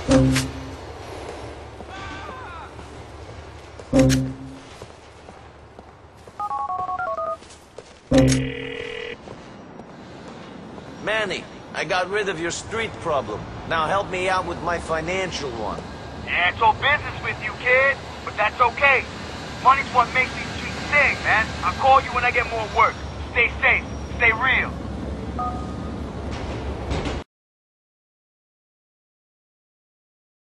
Manny, I got rid of your street problem. Now help me out with my financial one. Yeah, it's all business with you, kid. But that's okay. Money's what makes these streets sing, man. I'll call you when I get more work. Stay safe. Stay real.